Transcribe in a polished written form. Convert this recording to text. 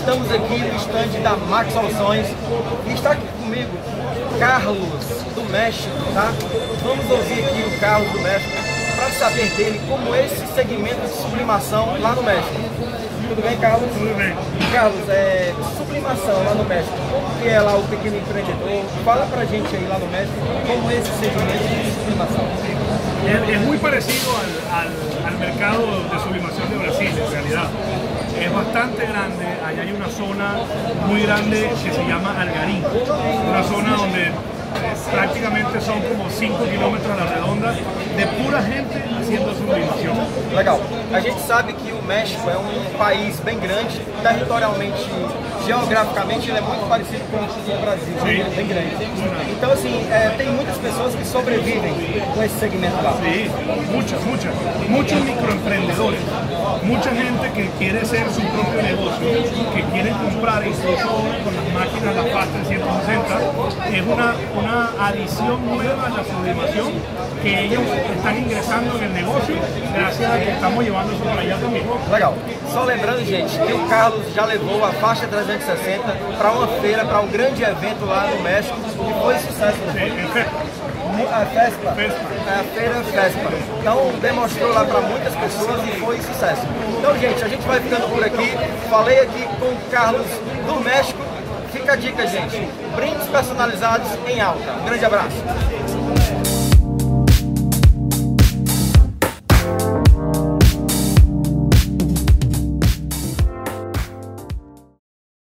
estamos aqui no stand da Max Soluções e está aqui comigo Carlos do México, tá? Vamos ouvir aqui o Carlos do México para saber dele como é esse segmento de sublimação lá no México. Tudo bem, Carlos? Tudo bem. Carlos, sublimação lá no México, como que é lá o pequeno empreendedor? Fala pra gente aí lá no México como é esse segmento de sublimação. Es muy parecido al mercado de sublimación de Brasil, en realidad. Es bastante grande, allá hay una zona muy grande que se llama Algarín, una zona donde prácticamente son como 5 kilómetros a la redonda de pura gente haciendo sublimación. Legal. A gente sabe que o México é um país bem grande, territorialmente, geograficamente, ele é muito parecido com o Brasil, Sim. bem grande. Então, assim, tem muitas pessoas que sobrevivem com esse segmento lá. Sí, muchos microemprendedores, mucha gente que quiere hacer su propio negocio, que quieren comprar incluso con las máquinas, la pasta 160, es una adición nueva a la sublimación que ellos están ingresando en el negocio gracias a que estamos llevando eso para allá también. Legal. Só lembrando, gente, que o Carlos já levou a faixa 360 para uma feira, para um grande evento lá no México e foi sucesso. A Fespa. A feira Fespa. Então demonstrou lá para muitas pessoas e foi sucesso. Então, gente, a gente vai ficando por aqui. Falei aqui com o Carlos do México. Fica a dica, gente. Brindes personalizados em alta. Um grande abraço.